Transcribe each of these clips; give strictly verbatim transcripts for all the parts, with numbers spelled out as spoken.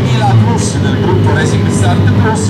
duemila Plus del gruppo Racing Start Plus.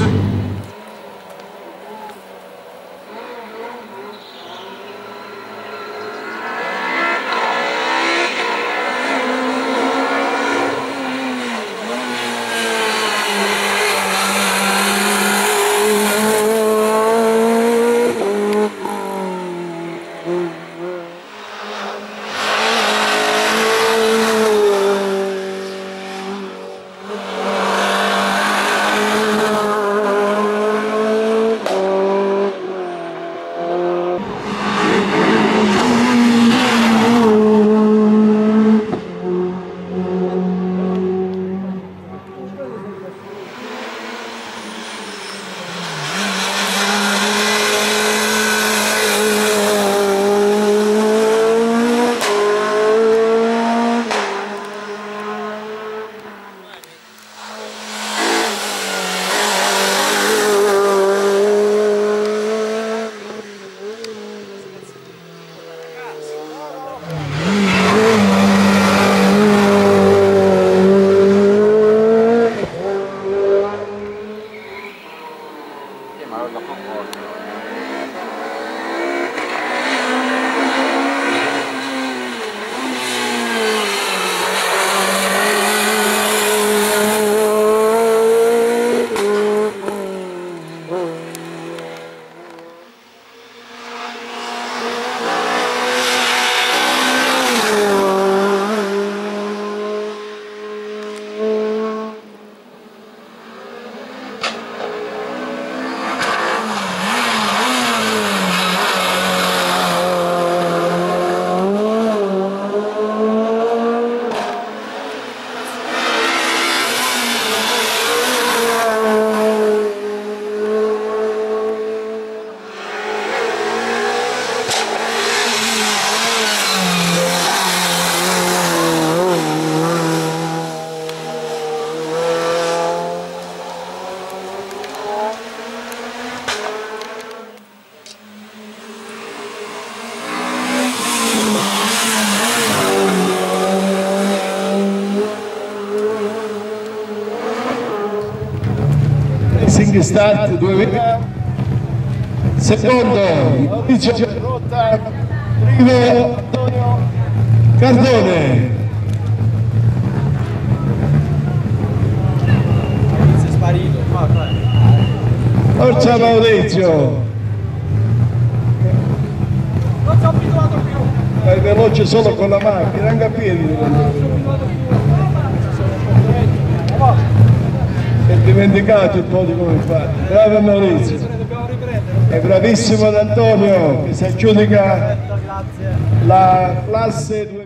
Racing Start duemila, secondo vice rotta primo Antonio Cardone. Si è sparito, Forza Maurizio, non sono abituato più, vai veloce solo con la macchina, anche a piedi. È dimenticato il po' di come fare. Bravo Maurizio. È bravissimo ad Antonio che si aggiudica la classe